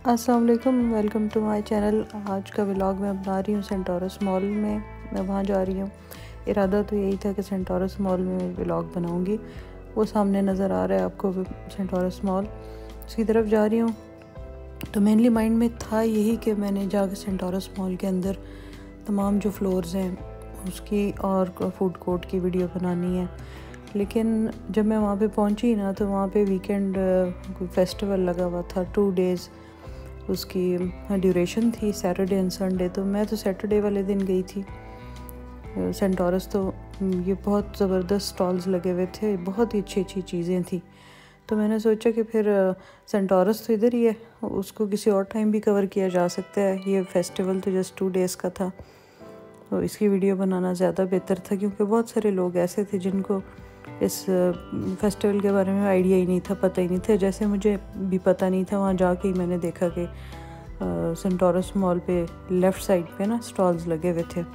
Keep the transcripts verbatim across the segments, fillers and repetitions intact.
अस्सलाम वालेकुम, welcome to my channel. आज का व्लॉग मैं बना रही हूँ सेंटोरस मॉल में। मैं वहाँ जा रही हूँ। इरादा तो यही था कि सेंटोरस मॉल में व्लॉग बनाऊँगी। वो सामने नज़र आ रहा है आपको सेंटोरस मॉल, उसकी तरफ जा रही हूँ। तो मेनली माइंड में था यही कि मैंने जाकर सेंटोरस मॉल के अंदर तमाम जो फ्लोर्स हैं उसकी और फूड कोर्ट की वीडियो बनानी है। लेकिन जब मैं वहाँ पे पहुँची ना, तो वहाँ पे वीकेंड कोई फेस्टिवल लगा हुआ था। टू डेज़ उसकी ड्यूरेशन थी, सैटरडे एंड संडे। तो मैं तो सैटरडे वाले दिन गई थी सेंटोरस। तो ये बहुत ज़बरदस्त स्टॉल्स लगे हुए थे, बहुत ही अच्छी अच्छी चीज़ें थी। तो मैंने सोचा कि फिर सेंटोरस तो इधर ही है, उसको किसी और टाइम भी कवर किया जा सकता है। ये फेस्टिवल तो जस्ट टू डेज़ का था, तो इसकी वीडियो बनाना ज़्यादा बेहतर था, क्योंकि बहुत सारे लोग ऐसे थे जिनको इस फेस्टिवल के बारे में आइडिया ही नहीं था, पता ही नहीं था। जैसे मुझे भी पता नहीं था, वहाँ जाके ही मैंने देखा कि सेंटोरस मॉल पे लेफ़्ट साइड पे ना स्टॉल्स लगे हुए थे।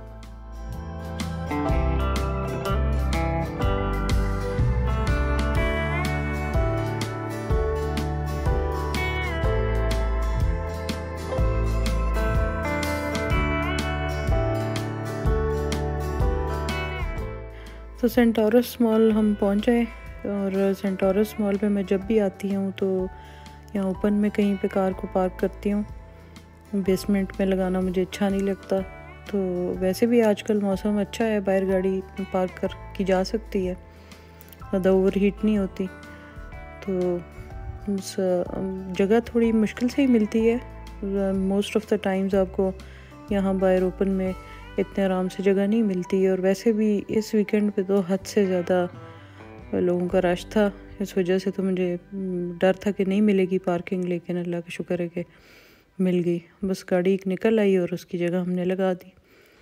तो सेंटोरस मॉल हम पहुँच गए। और सेंटोरस मॉल पे मैं जब भी आती हूँ तो यहाँ ओपन में कहीं पे कार को पार्क करती हूँ। बेसमेंट में लगाना मुझे अच्छा नहीं लगता। तो वैसे भी आजकल मौसम अच्छा है, बाहर गाड़ी पार्क कर की जा सकती है, ज़्यादा ओवर हीट नहीं होती। तो उस जगह थोड़ी मुश्किल से ही मिलती है। मोस्ट ऑफ़ द टाइम्स आपको यहाँ बाहर ओपन में इतने आराम से जगह नहीं मिलती है। और वैसे भी इस वीकेंड पे तो हद से ज़्यादा लोगों का रश था। इस वजह से तो मुझे डर था कि नहीं मिलेगी पार्किंग, लेकिन अल्लाह का शुक्र है कि मिल गई। बस गाड़ी एक निकल आई और उसकी जगह हमने लगा दी।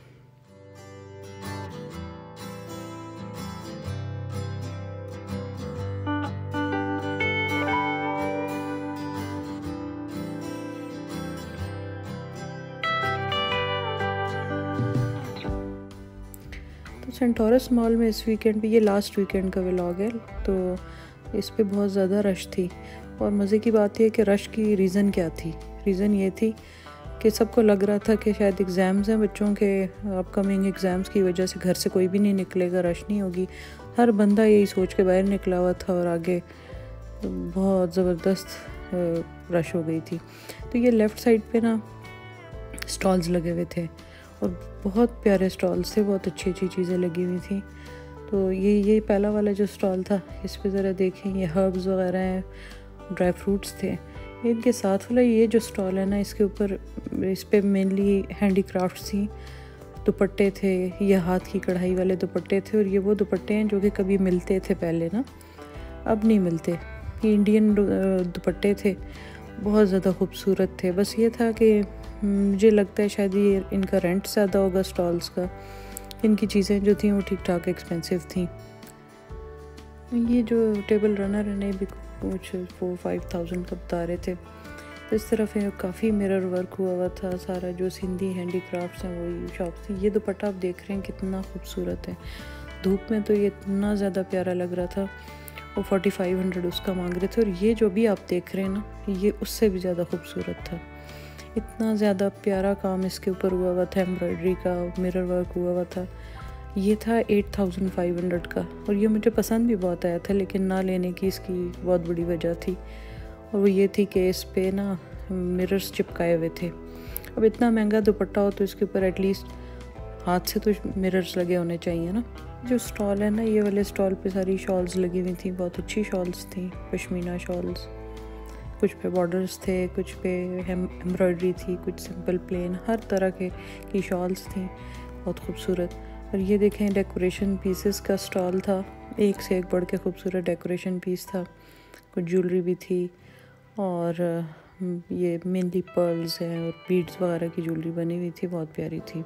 तो सेंटोरस मॉल में इस वीकेंड पे, ये लास्ट वीकेंड का व्लॉग है, तो इस पे बहुत ज़्यादा रश थी। और मज़े की बात यह कि रश की रीज़न क्या थी? रीज़न ये थी कि सबको लग रहा था कि शायद एग्ज़ाम्स हैं बच्चों के, अपकमिंग एग्ज़ाम्स की वजह से घर से कोई भी नहीं निकलेगा, रश नहीं होगी। हर बंदा यही सोच के बाहर निकला हुआ था और आगे बहुत ज़बरदस्त रश हो गई थी। तो ये लेफ़्ट साइड पे ना स्टॉल्स लगे हुए थे और बहुत प्यारे स्टॉल्स थे, बहुत अच्छी अच्छी चीज़ें लगी हुई थी। तो ये ये पहला वाला जो स्टॉल था, इस पे ज़रा देखें, ये हर्ब्स वगैरह हैं, ड्राई फ्रूट्स थे। इनके साथ वाला ये जो स्टॉल है ना, इसके ऊपर इस पे मेनली हैंडी क्राफ्ट्स थी, दुपट्टे थे, ये हाथ की कढ़ाई वाले दुपट्टे थे। और ये वो दुपट्टे हैं जो कि कभी मिलते थे पहले ना, अब नहीं मिलते। ये इंडियन दुपट्टे थे, बहुत ज़्यादा खूबसूरत थे। बस ये था कि मुझे लगता है शायद ये इनका रेंट ज़्यादा होगा स्टॉल्स का। इनकी चीज़ें जो थी वो ठीक ठाक एक्सपेंसिव थी। ये जो टेबल रनर है ना, भी कुछ फोर फाइव थाउजेंड का बता रहे थे। तो इस तरफ काफ़ी मिरर वर्क हुआ हुआ था सारा। जो सिंधी हैंडी क्राफ्ट्स हैं वही शॉप थी। ये दुपट्टा आप देख रहे हैं कितना खूबसूरत है, धूप में तो ये इतना ज़्यादा प्यारा लग रहा था। वो फोर्टी फाइव हंड्रेड उसका मांग रहे थे। और ये जो भी आप देख रहे हैं ना, ये उससे भी ज़्यादा खूबसूरत था। इतना ज़्यादा प्यारा काम इसके ऊपर हुआ हुआ था, एम्ब्रॉयडरी का, मिरर वर्क हुआ हुआ था। ये था एट थाउजेंड फाइव हंड्रेड का। और ये मुझे पसंद भी बहुत आया था, लेकिन ना लेने की इसकी बहुत बड़ी वजह थी, और वो ये थी कि इस पे ना मिरर्स चिपकाए हुए थे। अब इतना महंगा दुपट्टा हो तो इसके ऊपर एटलीस्ट हाथ से तो मिरर्स लगे होने चाहिए ना। जो स्टॉल है ना, ये वाले स्टॉल पे सारी शॉल्स लगी हुई थी, बहुत अच्छी शॉल्स थी, पश्मीना शॉल्स। कुछ पे बॉर्डर्स थे, कुछ पे एम्ब्रॉयडरी थी, कुछ सिंपल प्लेन, हर तरह के की शॉल्स थी, बहुत खूबसूरत। और ये देखें, डेकोरेशन पीसेस का स्टॉल था, एक से एक बढ़ के खूबसूरत डेकोरेशन पीस था। कुछ ज्वेलरी भी थी, और ये मेनली पर्ल्स हैं और बीड्स वगैरह की ज्वेलरी बनी हुई थी, बहुत प्यारी थी।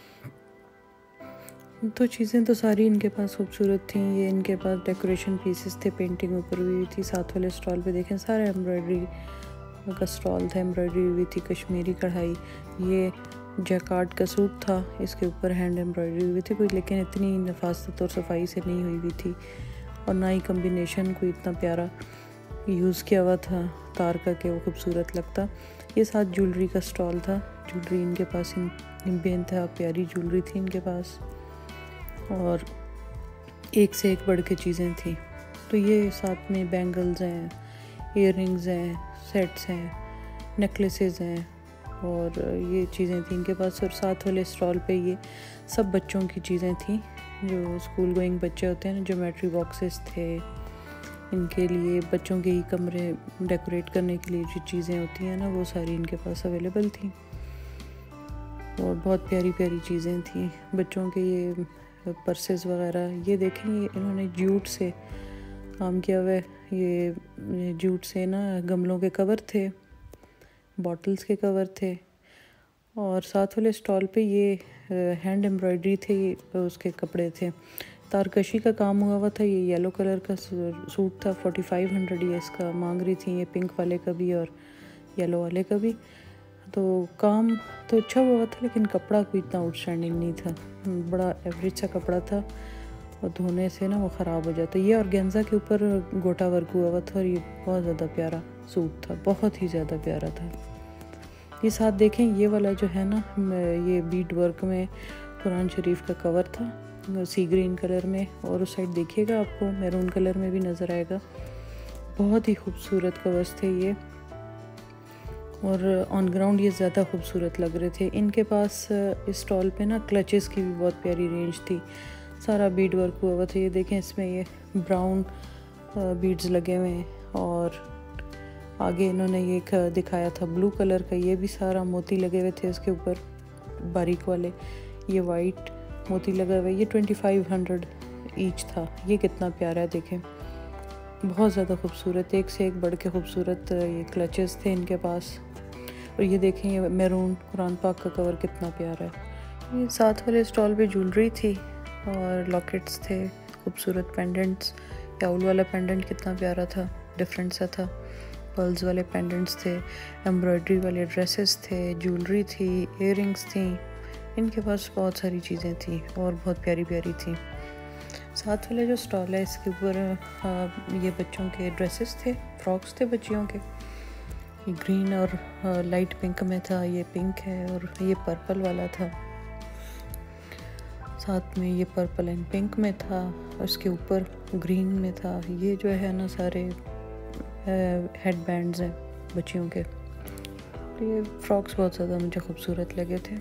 तो चीज़ें तो सारी इनके पास खूबसूरत थी। ये इनके पास डेकोरेशन पीसेस थे, पेंटिंग ऊपर हुई थी। साथ वाले स्टॉल पे देखें, सारा एम्ब्रॉयडरी का स्टॉल था, एम्ब्रॉयडरी हुई थी, कश्मीरी कढ़ाई। ये जैकार्ड का सूट था, इसके ऊपर हैंड एम्ब्रॉयडरी हुई थी कोई, लेकिन इतनी नफासत और सफाई से नहीं हुई हुई थी, और ना ही कम्बिनेशन कोई इतना प्यारा। यूज़ किया हुआ था तार का कि वो खूबसूरत लगता। ये साथ ज्वेलरी का स्टॉल था, ज्वेलरी इनके पास इन बेनतहा प्यारी ज्वेलरी थी इनके पास, और एक से एक बढ़ के चीज़ें थी। तो ये साथ में बैंगल्स हैं, इयररिंग्स हैं, सेट्स हैं, नेकलेसेस हैं, और ये चीज़ें थी इनके पास। और साथ वाले स्टॉल पे ये सब बच्चों की चीज़ें थी, जो स्कूल गोइंग बच्चे होते हैं ना, ज्योमेट्री बॉक्सेस थे इनके लिए, बच्चों के ही कमरे डेकोरेट करने के लिए जो चीज़ें होती हैं ना, वो सारी इनके पास अवेलेबल थी। और बहुत प्यारी प्यारी चीज़ें थी बच्चों के, ये पर्सेस वगैरह। ये देखेंगे इन्होंने जूट से काम किया हुआ है, ये जूट से ना गमलों के कवर थे, बॉटल्स के कवर थे। और साथ वाले स्टॉल पे ये हैंड एम्ब्रॉयडरी थे, उसके कपड़े थे, तारकशी का काम हुआ हुआ था। ये येलो कलर का सूट था, फोर्टी फाइव हंड्रेड ये इसका मांग रही थी, ये पिंक वाले का भी और येलो वाले का भी। तो काम तो अच्छा हुआ था, लेकिन कपड़ा कोई इतना आउटस्टैंडिंग नहीं था, बड़ा एवरेज सा कपड़ा था, और धोने से ना वो ख़राब हो जाता। ये ऑर्गेन्जा के ऊपर गोटा वर्क हुआ हुआ था, और ये बहुत ज़्यादा प्यारा सूट था, बहुत ही ज़्यादा प्यारा था। ये साथ देखें, ये वाला जो है ना, ये बीड वर्क में कुरान शरीफ का कवर था, सी ग्रीन कलर में, और उस साइड देखिएगा आपको मैरून कलर में भी नज़र आएगा। बहुत ही खूबसूरत कवर्स थे ये, और ऑन ग्राउंड ये ज़्यादा खूबसूरत लग रहे थे। इनके पास इस स्टॉल पे ना क्लचेस की भी बहुत प्यारी रेंज थी, सारा बीड वर्क हुआ हुआ था। ये देखें, इसमें ये ब्राउन बीड्स लगे हुए हैं, और आगे इन्होंने ये एक दिखाया था ब्लू कलर का, ये भी सारा मोती लगे हुए थे इसके ऊपर, बारीक वाले। ये वाइट मोती लगा हुआ है, ये ट्वेंटी फाइव हंड्रेड ईच था। ये कितना प्यारा है, देखें, बहुत ज़्यादा खूबसूरत, एक से एक बढ़ के खूबसूरत ये क्लचेस थे इनके पास। और ये देखें, ये मैरून कुरान पाक का कवर कितना प्यारा है। ये साथ वाले स्टॉल पे ज्वेलरी थी और लॉकेट्स थे, खूबसूरत पेंडेंट्स। याउल वाला पेंडेंट कितना प्यारा था, डिफरेंट सा था। पर्ल्स वाले पेंडेंट्स थे, एम्ब्रॉयडरी वाले ड्रेसेस थे, ज्वेलरी थी, इयररिंग्स थी। इनके पास बहुत सारी चीज़ें थी और बहुत प्यारी प्यारी थी। साथ वाले जो स्टॉल है इसके ऊपर ये बच्चों के ड्रेसेस थे, फ्रॉक्स थे बच्चियों के। ये ग्रीन और लाइट पिंक में था, ये पिंक है, और ये पर्पल वाला था, साथ में ये पर्पल एंड पिंक में था, उसके ऊपर ग्रीन में था। ये जो है ना सारे हेड बैंड्स हैं बच्चियों के। तो ये फ्रॉक्स बहुत ज़्यादा मुझे खूबसूरत लगे थे।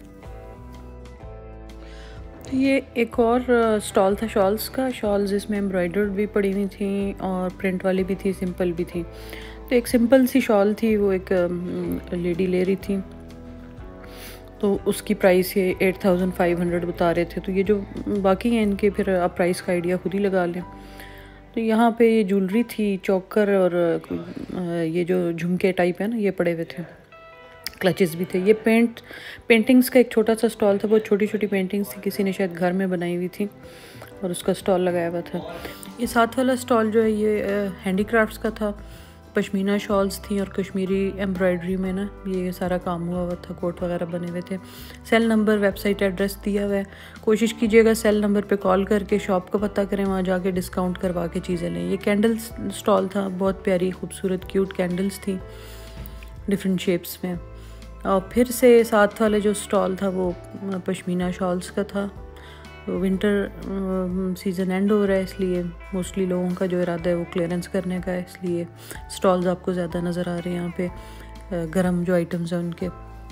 तो ये एक और स्टॉल था शॉल्स का, शॉल्स इसमें एम्ब्रॉयडर्ड भी पड़ी हुई थी और प्रिंट वाली भी थी, सिंपल भी थी। तो एक सिंपल सी शॉल थी, वो एक लेडी ले रही थी, तो उसकी प्राइस ये एट थाउजेंड फाइव हंड्रेड बता रहे थे। तो ये जो बाकी हैं इनके फिर आप प्राइस का आइडिया खुद ही लगा लें। तो यहाँ पे ये ज्वेलरी थी, चोकर और ये जो झुमके टाइप है ना, ये पड़े हुए थे, क्लचेस भी थे। ये पेंट पेंटिंग्स का एक छोटा सा स्टॉल था, बहुत छोटी छोटी पेंटिंग्स थी, किसी ने शायद घर में बनाई हुई थी और उसका स्टॉल लगाया हुआ था। ये साथ वाला स्टॉल जो है ये हैंडीक्राफ्ट्स का था, पश्मीना शॉल्स थी और कश्मीरी एम्ब्रॉयडरी में ना ये सारा काम हुआ हुआ था, कोट वगैरह बने हुए थे। सेल नंबर, वेबसाइट एड्रेस दिया हुआ है, कोशिश कीजिएगा सेल नंबर पे कॉल करके शॉप का पता करें, वहाँ जाके डिस्काउंट करवा के चीज़ें लें। ये कैंडल्स स्टॉल था, बहुत प्यारी खूबसूरत क्यूट कैंडल्स थी डिफरेंट शेप्स में। और फिर से साथ वाले जो स्टॉल था वो पश्मीना शॉल्स का था। तो विंटर सीज़न एंड हो रहा है, इसलिए मोस्टली लोगों का जो इरादा है वो क्लियरेंस करने का है, इसलिए स्टॉल्स आपको ज़्यादा नज़र आ रहे हैं यहाँ पे, गर्म जो आइटम्स हैं उनके।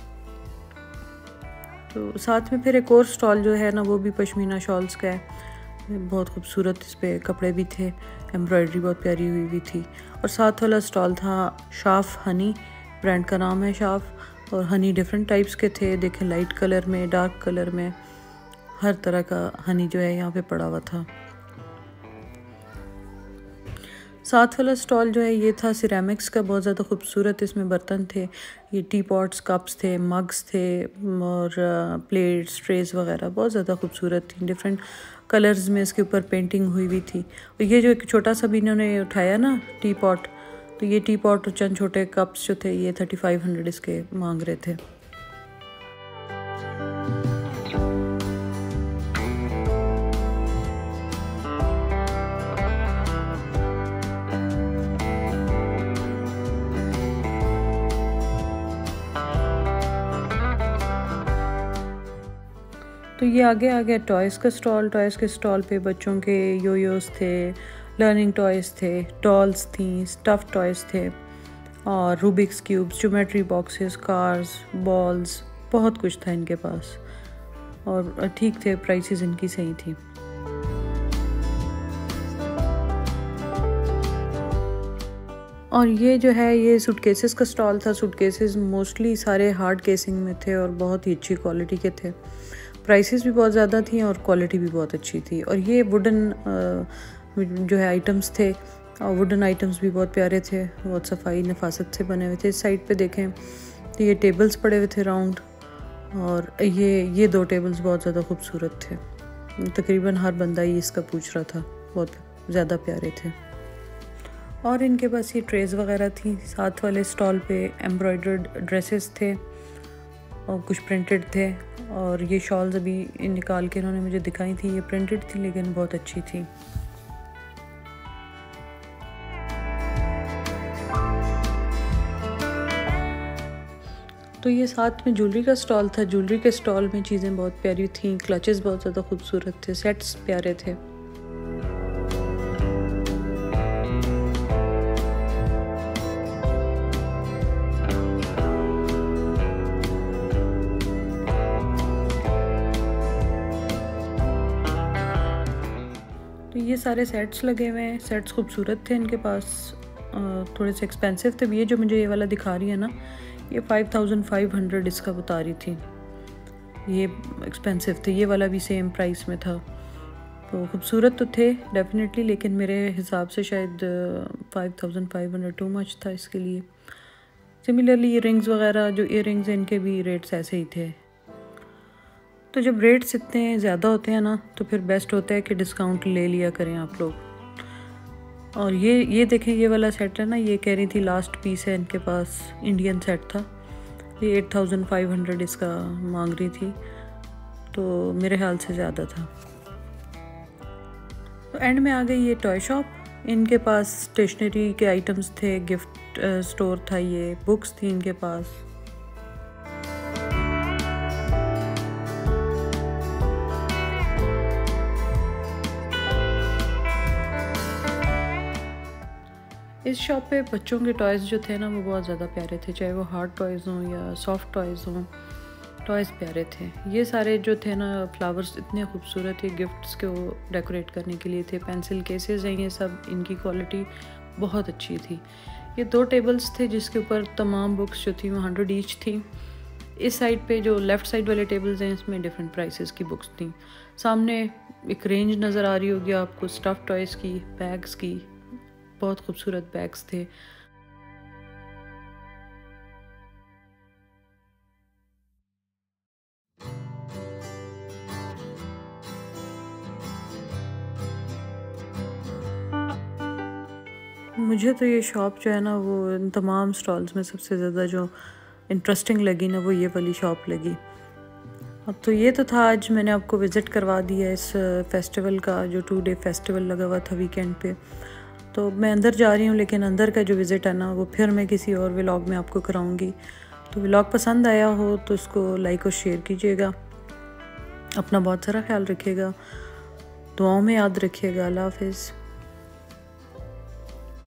तो साथ में फिर एक और स्टॉल जो है ना वो भी पश्मीना शॉल्स का है, बहुत खूबसूरत इस पर कपड़े भी थे, एम्ब्रॉयडरी बहुत प्यारी हुई हुई थी। और साथ वाला स्टॉल था शाफ हनी, ब्रांड का नाम है शाफ, और हनी डिफरेंट टाइप्स के थे, देखें लाइट कलर में, डार्क कलर में, हर तरह का हनी जो है यहाँ पे पड़ा हुआ था। साथ वाला स्टॉल जो है ये था सिरेमिक्स का, बहुत ज़्यादा खूबसूरत इसमें बर्तन थे, ये टी पॉट्स, कप्स थे, मग्स थे, और प्लेट्स, ट्रेस वगैरह बहुत ज़्यादा खूबसूरत थी, डिफरेंट कलर्स में इसके ऊपर पेंटिंग हुई हुई थी। और ये जो एक छोटा सा भी इन्होंने उठाया ना टी पॉट, तो ये टी पॉट और चंद छोटे कप्स जो थे ये थर्टी फाइव हंड्रेड इसके मांग रहे थे। तो ये आगे आ गया टॉयज़ का स्टॉल। टॉयज़ के स्टॉल पे बच्चों के योयोस थे, लर्निंग टॉयज़ थे, डॉल्स थी, स्टफ़ टॉयज़ थे और Rubik's cubes, geometry boxes, cars, balls, बहुत कुछ था इनके पास और ठीक थे, प्राइसेस इनकी सही थी। और ये जो है ये सूटकेसेस का स्टॉल था। सूटकेसेस मोस्टली सारे हार्ड केसिंग में थे और बहुत ही अच्छी क्वालिटी के थे। प्राइसेस भी बहुत ज़्यादा थी और क्वालिटी भी बहुत अच्छी थी। और ये वुडन जो है आइटम्स थे और वुडन आइटम्स भी बहुत प्यारे थे, बहुत सफाई नफासत से बने हुए थे। इस साइड पे देखें तो ये टेबल्स पड़े हुए थे राउंड और ये ये दो टेबल्स बहुत ज़्यादा खूबसूरत थे। तकरीबन हर बंदा ही इसका पूछ रहा था, बहुत ज़्यादा प्यारे थे। और इनके पास ये ट्रेज़ वगैरह थी। साथ वाले स्टॉल पे एम्ब्रॉयडर्ड ड्रेसेस थे और कुछ प्रिंटेड थे। और ये शॉल्स अभी निकाल के इन्होंने मुझे दिखाई थी, ये प्रिंटेड थी लेकिन बहुत अच्छी थी। तो ये साथ में ज्वेलरी का स्टॉल था। ज्वेलरी के स्टॉल में चीज़ें बहुत प्यारी थी, क्लचेस बहुत ज़्यादा खूबसूरत थे, सेट्स प्यारे थे। तो ये सारे सेट्स लगे हुए हैं। सेट्स खूबसूरत थे इनके पास, थोड़े से एक्सपेंसिव थे। ये जो मुझे ये वाला दिखा रही है ना, ये फाइव थाउजेंड फाइव हंड्रेड इसका बता रही थी। ये एक्सपेंसिव थे। ये वाला भी सेम प्राइस में था। तो खूबसूरत तो थे डेफिनेटली, लेकिन मेरे हिसाब से शायद five thousand five hundred too much था इसके लिए। सिमिलरली ये रिंग्स वगैरह, जो इयर रिंग्स हैं, इनके भी रेट्स ऐसे ही थे। तो जब रेट्स इतने ज़्यादा होते हैं ना, तो फिर बेस्ट होता है कि डिस्काउंट ले लिया करें आप लोग। और ये ये देखें, ये वाला सेट है ना, ये कह रही थी लास्ट पीस है इनके पास, इंडियन सेट था। ये एट थाउजेंड फाइव हंड्रेड इसका मांग रही थी, तो मेरे ख्याल से ज़्यादा था। तो एंड में आ गई ये टॉय शॉप। इनके पास स्टेशनरी के आइटम्स थे, गिफ्ट स्टोर था, ये बुक्स थी इनके पास। इस शॉप पे बच्चों के टॉयज़ जो थे ना, वो बहुत ज़्यादा प्यारे थे, चाहे वो हार्ड टॉयज़ हों या सॉफ्ट टॉयज़ हों, टॉयज़ प्यारे थे। ये सारे जो थे ना फ्लावर्स इतने खूबसूरत थे, गिफ्ट्स को डेकोरेट करने के लिए थे। पेंसिल केसेस हैं ये सब, इनकी क्वालिटी बहुत अच्छी थी। ये दो टेबल्स थे जिसके ऊपर तमाम बुक्स जो थी वो हंड्रेड ईच थी। इस साइड पे जो लेफ़्ट साइड वाले टेबल्स हैं, इसमें डिफरेंट प्राइसेस की बुक्स थी। सामने एक रेंज नज़र आ रही होगी आपको स्टफ़ टॉयज़ की, बैग्स की, बहुत खूबसूरत बैग्स थे। मुझे तो ये शॉप जो है ना, वो इन तमाम स्टॉल्स में सबसे ज़्यादा जो इंटरेस्टिंग लगी ना, वो ये वाली शॉप लगी। अब तो ये तो था, आज मैंने आपको विज़िट करवा दिया इस फेस्टिवल का, जो टू डे फेस्टिवल लगा हुआ था वीकेंड पे। तो मैं अंदर जा रही हूँ, लेकिन अंदर का जो विज़िट है ना, वो फिर मैं किसी और व्लॉग में आपको कराऊँगी। तो व्लॉग पसंद आया हो तो इसको लाइक और शेयर कीजिएगा। अपना बहुत सारा ख्याल रखिएगा, दुआओं में याद रखिएगा। अल्लाह हाफ़िज़।